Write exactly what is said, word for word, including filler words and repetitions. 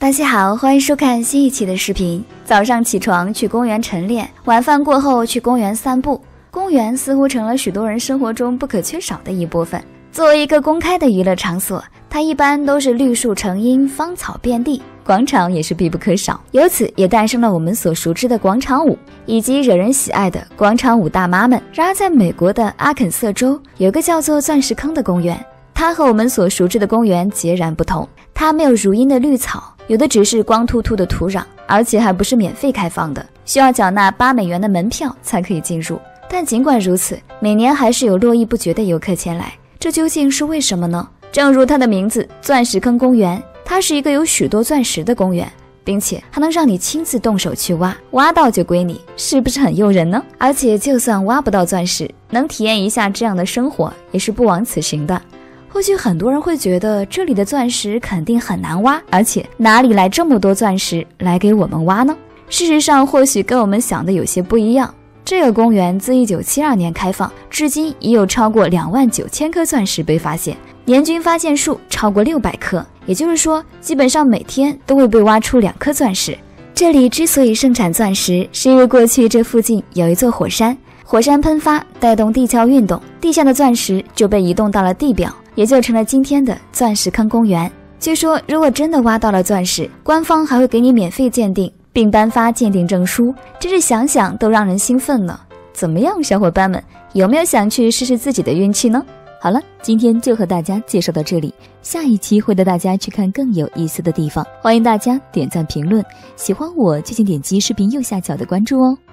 大家好，欢迎收看新一期的视频。早上起床去公园晨练，晚饭过后去公园散步。公园似乎成了许多人生活中不可缺少的一部分。作为一个公开的娱乐场所，它一般都是绿树成荫，芳草遍地，广场也是必不可少。由此也诞生了我们所熟知的广场舞，以及惹人喜爱的广场舞大妈们。然而在美国的阿肯色州，有个叫做钻石坑的公园，它和我们所熟知的公园截然不同。它没有如茵的绿草，有的只是光秃秃的土壤，而且还不是免费开放的，需要缴纳八美元的门票才可以进入。但尽管如此，每年还是有络绎不绝的游客前来，这究竟是为什么呢？正如它的名字钻石坑公园，它是一个有许多钻石的公园，并且还能让你亲自动手去挖，挖到就归你，是不是很诱人呢？而且就算挖不到钻石，能体验一下这样的生活也是不枉此行的。或许很多人会觉得这里的钻石肯定很难挖，而且哪里来这么多钻石来给我们挖呢？事实上或许跟我们想的有些不一样。这个公园自一九七二年开放，至今已有超过两万九千颗钻石被发现，年均发现数超过六百颗，也就是说基本上每天都会被挖出两颗钻石。这里之所以盛产钻石，是因为过去这附近有一座火山，火山喷发带动地壳运动，地下的钻石就被移动到了地表，也就成了今天的钻石坑公园。据说如果真的挖到了钻石，官方还会给你免费鉴定并颁发鉴定证书，真是想想都让人兴奋呢。怎么样，小伙伴们，有没有想去试试自己的运气呢？好了，今天就和大家介绍到这里，下一期会带大家去看更有意思的地方，欢迎大家点赞评论，喜欢我就请点击视频右下角的关注哦。